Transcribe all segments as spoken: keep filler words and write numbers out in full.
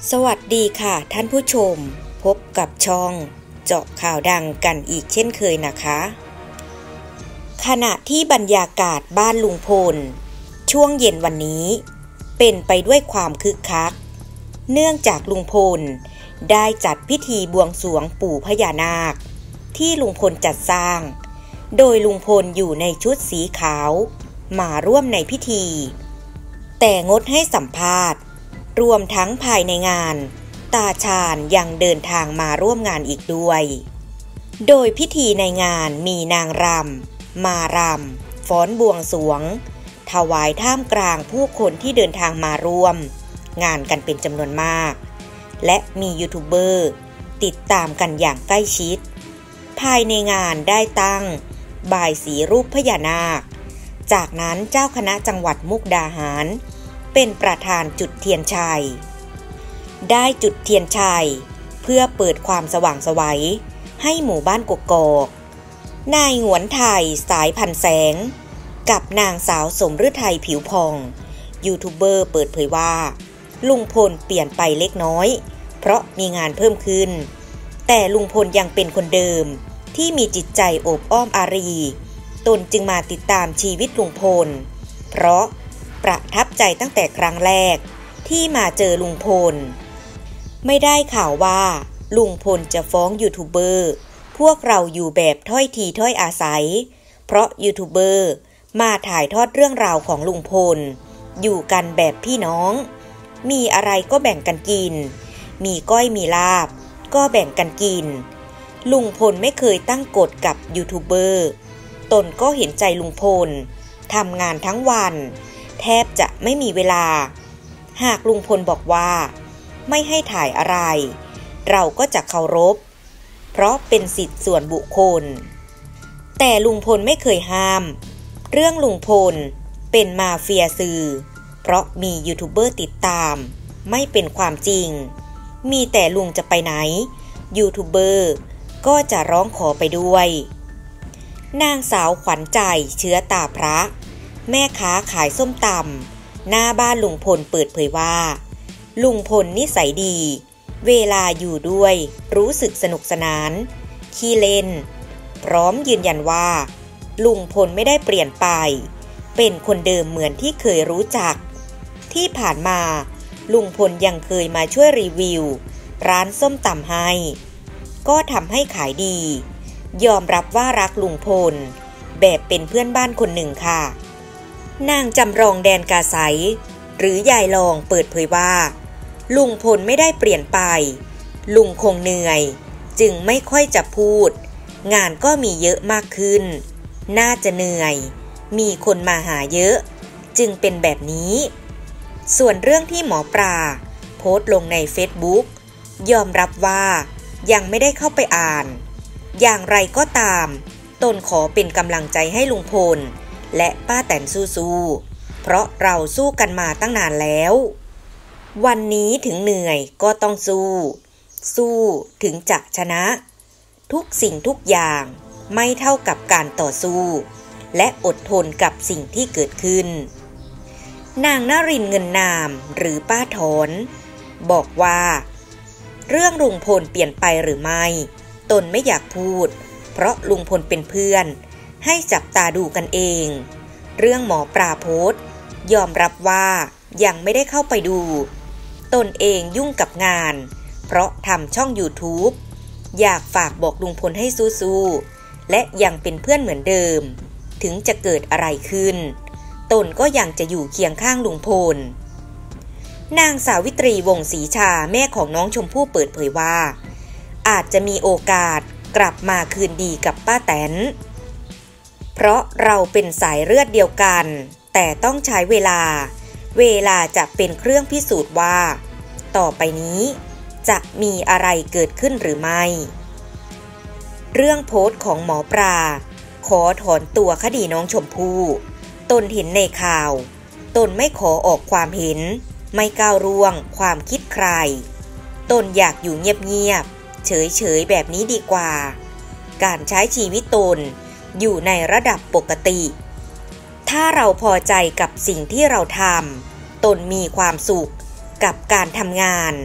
สวัสดีค่ะท่านผู้ชมพบกับช่องเจาะข่าวดังกันอีกเช่นเคยนะคะขณะที่บรรยากาศบ้านลุงพลช่วงเย็นวันนี้เป็นไปด้วยความคึกคักเนื่องจากลุงพลได้จัดพิธีบวงสรวงปู่พญานาคที่ลุงพลจัดสร้างโดยลุงพลอยู่ในชุดสีขาวมาร่วมในพิธีแต่งดให้สัมภาษณ์รวมทั้งภายในงานตาชาญยังเดินทางมาร่วมงานอีกด้วยโดยพิธีในงานมีนางรำมารำฟ้อนบวงสรวงถวายท่ามกลางผู้คนที่เดินทางมาร่วมงานกันเป็นจำนวนมากและมียูทูบเบอร์ติดตามกันอย่างใกล้ชิดภายในงานได้ตั้งบายสีรูปพญานาคจากนั้นเจ้าคณะจังหวัดมุกดาหารเป็นประธานจุดเทียนชัยได้จุดเทียนชัยเพื่อเปิดความสว่างไสวให้หมู่บ้านกกอกนายหงวนไทยสายพันแสงกับนางสาวสมฤทัยผิวพองยูทูบเบอร์เปิดเผยว่าลุงพลเปลี่ยนไปเล็กน้อยเพราะมีงานเพิ่มขึ้นแต่ลุงพลยังเป็นคนเดิมที่มีจิตใจโอบอ้อมอารีตนจึงมาติดตามชีวิตลุงพลเพราะประทับใจตั้งแต่ครั้งแรกที่มาเจอลุงพลไม่ได้ข่าวว่าลุงพลจะฟ้องยูทูบเบอร์พวกเราอยู่แบบถ้อยทีถ้อยอาศัยเพราะยูทูบเบอร์มาถ่ายทอดเรื่องราวของลุงพลอยู่กันแบบพี่น้องมีอะไรก็แบ่งกันกินมีก้อยมีลาบก็แบ่งกันกินลุงพลไม่เคยตั้งกฎกับยูทูบเบอร์ตนก็เห็นใจลุงพลทำงานทั้งวันแทบจะไม่มีเวลาหากลุงพลบอกว่าไม่ให้ถ่ายอะไรเราก็จะเคารพเพราะเป็นสิทธิส่วนบุคคลแต่ลุงพลไม่เคยห้ามเรื่องลุงพลเป็นมาเฟียสื่อเพราะมียูทูบเบอร์ติดตามไม่เป็นความจริงมีแต่ลุงจะไปไหนยูทูบเบอร์ก็จะร้องขอไปด้วยนางสาวขวัญใจเชื้อตาพระแม่ค้าขายส้มตำหน้าบ้านลุงพลเปิดเผยว่าลุงพลนิสัยดีเวลาอยู่ด้วยรู้สึกสนุกสนานขี้เล่นพร้อมยืนยันว่าลุงพลไม่ได้เปลี่ยนไปเป็นคนเดิมเหมือนที่เคยรู้จักที่ผ่านมาลุงพลยังเคยมาช่วยรีวิวร้านส้มตำให้ก็ทำให้ขายดียอมรับว่ารักลุงพลแบบเป็นเพื่อนบ้านคนหนึ่งค่ะนางจำลองแดนกาไสหรือยายลองเปิดเผยว่าลุงพลไม่ได้เปลี่ยนไปลุงคงเหนื่อยจึงไม่ค่อยจะพูดงานก็มีเยอะมากขึ้นน่าจะเหนื่อยมีคนมาหาเยอะจึงเป็นแบบนี้ส่วนเรื่องที่หมอปลาโพสต์ลงในเฟซบุ๊กยอมรับว่ายังไม่ได้เข้าไปอ่านอย่างไรก็ตามตนขอเป็นกำลังใจให้ลุงพลและป้าแตนสู้ๆเพราะเราสู้กันมาตั้งนานแล้ววันนี้ถึงเหนื่อยก็ต้องสู้สู้ถึงจะชนะทุกสิ่งทุกอย่างไม่เท่ากับการต่อสู้และอดทนกับสิ่งที่เกิดขึ้นนางนรินทร์เงินนามหรือป้าถอนบอกว่าเรื่องลุงพลเปลี่ยนไปหรือไม่ตนไม่อยากพูดเพราะลุงพลเป็นเพื่อนให้จับตาดูกันเองเรื่องหมอปลาโพสต์ยอมรับว่ายังไม่ได้เข้าไปดูตนเองยุ่งกับงานเพราะทำช่อง YouTube อยากฝากบอกลุงพลให้สู้ๆและยังเป็นเพื่อนเหมือนเดิมถึงจะเกิดอะไรขึ้นตนก็ยังจะอยู่เคียงข้างลุงพลนางสาวิตรีวงศ์ศรีชาแม่ของน้องชมพู่เปิดเผยว่าอาจจะมีโอกาสกลับมาคืนดีกับป้าแตนเพราะเราเป็นสายเลือดเดียวกันแต่ต้องใช้เวลาเวลาจะเป็นเครื่องพิสูจน์ว่าต่อไปนี้จะมีอะไรเกิดขึ้นหรือไม่เรื่องโพสต์ของหมอปลาขอถอนตัวคดีน้องชมพู่ตนเห็นในข่าวตนไม่ขอออกความเห็นไม่ก้าวล่วงความคิดใครตนอยากอยู่เงียบๆเฉยๆแบบนี้ดีกว่าการใช้ชีวิตตนอยู่ในระดับปกติถ้าเราพอใจกับสิ่งที่เราทำตนมีความสุขกับการทำงาน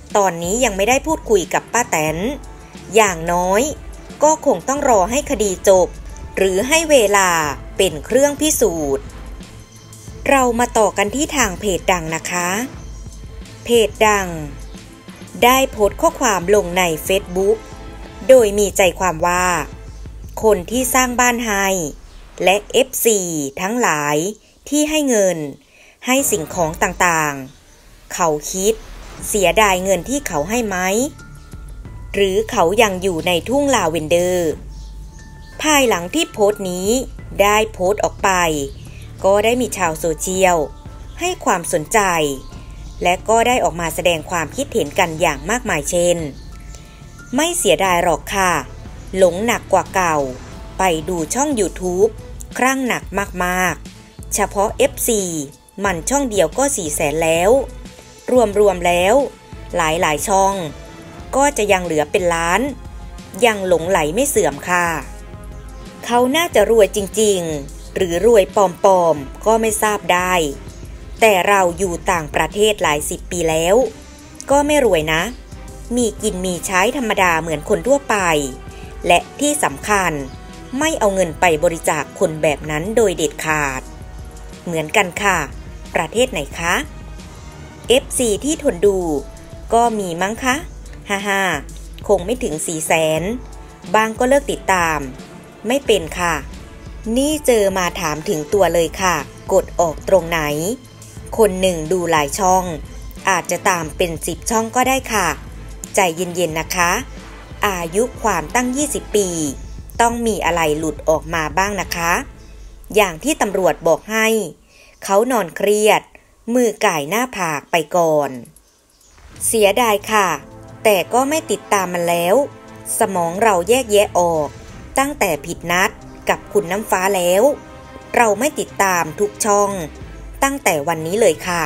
ตอนนี้ยังไม่ได้พูดคุยกับป้าแตนอย่างน้อยก็คงต้องรอให้คดีจบหรือให้เวลาเป็นเครื่องพิสูจน์เรามาต่อกันที่ทางเพจดังนะคะเพจดังได้โพสต์ข้อความลงใน Facebook โดยมีใจความว่าคนที่สร้างบ้านให้และ เอฟ ซี ทั้งหลายที่ให้เงินให้สิ่งของต่างๆเขาคิดเสียดายเงินที่เขาให้ไหมหรือเขายังอยู่ในทุ่งลาเวนเดอร์ภายหลังที่โพสต์นี้ได้โพสต์ออกไปก็ได้มีชาวโซเชียลให้ความสนใจและก็ได้ออกมาแสดงความคิดเห็นกันอย่างมากมายเช่นไม่เสียดายหรอกค่ะหลงหนักกว่าเก่าไปดูช่อง YouTube ครั่งหนักมากๆเฉพาะ เอฟ ซี มันช่องเดียวก็ สี่แสน แล้วรวมๆแล้วหลายๆช่องก็จะยังเหลือเป็นล้านยังหลงไหลไม่เสื่อมค่ะเขาน่าจะรวยจริงๆหรือรวยปลอมๆก็ไม่ทราบได้แต่เราอยู่ต่างประเทศหลายสิบปีแล้วก็ไม่รวยนะมีกินมีใช้ธรรมดาเหมือนคนทั่วไปและที่สำคัญไม่เอาเงินไปบริจาคคนแบบนั้นโดยเด็ดขาดเหมือนกันค่ะประเทศไหนคะ เอฟ ซี ที่ทนดูก็มีมั้งคะฮ่าฮ่าคงไม่ถึง สี่แสน บางก็เลิกติดตามไม่เป็นค่ะนี่เจอมาถามถึงตัวเลยค่ะกดออกตรงไหนคนหนึ่งดูหลายช่องอาจจะตามเป็นสิบช่องก็ได้ค่ะใจเย็นๆนะคะอายุความตั้งยี่สิบปีต้องมีอะไรหลุดออกมาบ้างนะคะอย่างที่ตำรวจบอกให้เขานอนเครียดมือก่ายหน้าผากไปก่อนเสียดายค่ะแต่ก็ไม่ติดตามมันแล้วสมองเราแยกแยะออกตั้งแต่ผิดนัดกับคุณน้ำฟ้าแล้วเราไม่ติดตามทุกช่องตั้งแต่วันนี้เลยค่ะ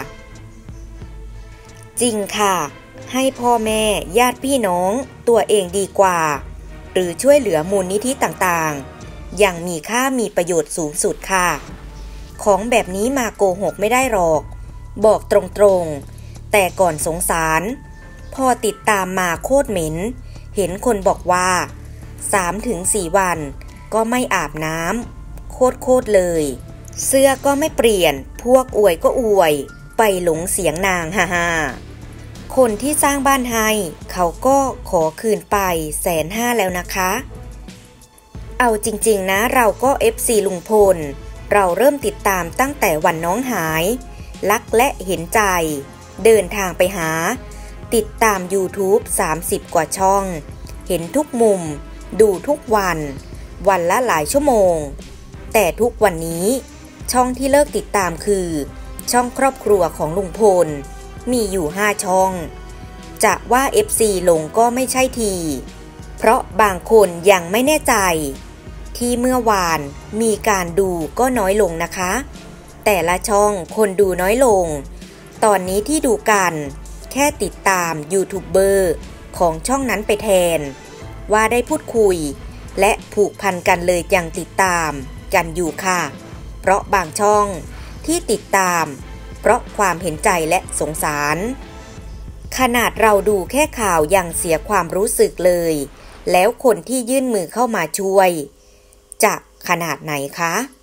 จริงค่ะให้พ่อแม่ญาติพี่น้องตัวเองดีกว่าหรือช่วยเหลือมูลนิธิต่างๆอย่างมีค่ามีประโยชน์สูงสุดค่ะของแบบนี้มาโกหกไม่ได้หรอกบอกตรงๆแต่ก่อนสงสารพอติดตามมาโคตรเหม็นเห็นคนบอกว่า สามถึงสี่ วันก็ไม่อาบน้ำโคตรๆเลยเสื้อก็ไม่เปลี่ยนพวกอวยก็อวยไปหลงเสียงนางฮ่าฮ่าคนที่สร้างบ้านให้เขาก็ขอคืนไปแสนห้าแล้วนะคะเอาจริงๆนะเราก็ เอฟ ซี ลุงพลเราเริ่มติดตามตั้งแต่วันน้องหายรักและเห็นใจเดินทางไปหาติดตาม YouTube สามสิบกว่าช่องเห็นทุกมุมดูทุกวันวันละหลายชั่วโมงแต่ทุกวันนี้ช่องที่เลิกติดตามคือช่องครอบครัวของลุงพลมีอยู่ห้าช่องจะว่า เอฟ ซี ลงก็ไม่ใช่ทีเพราะบางคนยังไม่แน่ใจที่เมื่อวานมีการดูก็น้อยลงนะคะแต่ละช่องคนดูน้อยลงตอนนี้ที่ดูกันแค่ติดตามยูทูบเบอร์ของช่องนั้นไปแทนว่าได้พูดคุยและผูกพันกันเลยยังติดตามกันอยู่ค่ะเพราะบางช่องที่ติดตามเพราะความเห็นใจและสงสารขนาดเราดูแค่ข่าวยังเสียความรู้สึกเลยแล้วคนที่ยื่นมือเข้ามาช่วยจะขนาดไหนคะ